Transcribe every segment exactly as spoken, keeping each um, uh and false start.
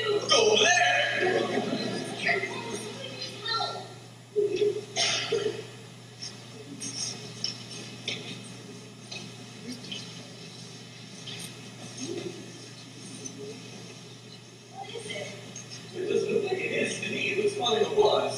Go there. It doesn't look like it is to me. It looks like it was.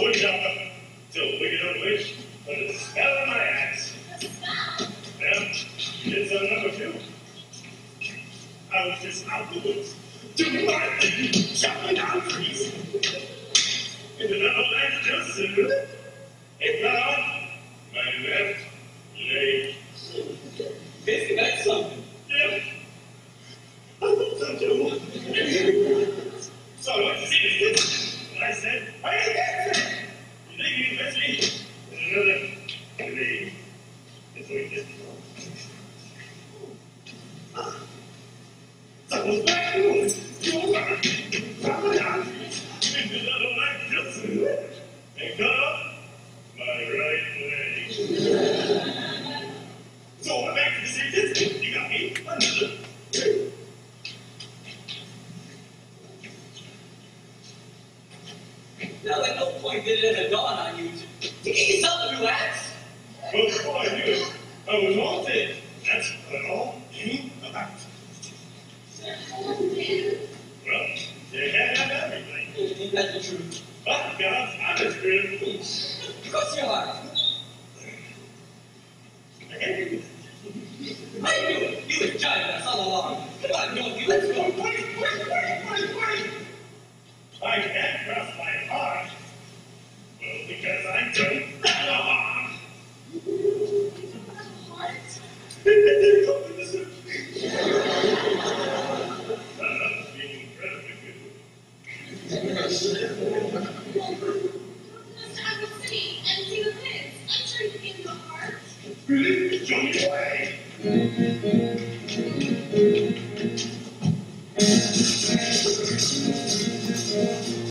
witch doctor. So wicked old witch put a spell on my ass. A spell? Well, it's on number two. I was just out the woods, doing my thing, chopping down trees. And then all I just said, it cut off my left leg. Isn't that something? Yeah. I thought so too. So I went to see this, and I said, I ain't that sick. You think you can fetch me? And another leg. It's like this. So I was back to the woods, doing my thing, chopping down trees. And then all I just said, it cut off my right leg. So I went back to the same distance. You got me another. Now, at no point did it ever dawn on you to, to get yourself a new axe. Well, before I knew it, I was all dead. That's what it all came about. Well, you can't have everything. Ain't that the truth? But God's honest, really. Of course you are. I can't do it. How you doing? You was jiving us all along. Come on, Dorothy, let's go. Wait, wait, wait, wait, wait. I can't cross my heart. Well, because I don't have a heart. Heart? They're coming to search me. That must be incredibly good. Well, let's have a see and see what it is. I'm sure you can give him a heart. Really? Show me the way.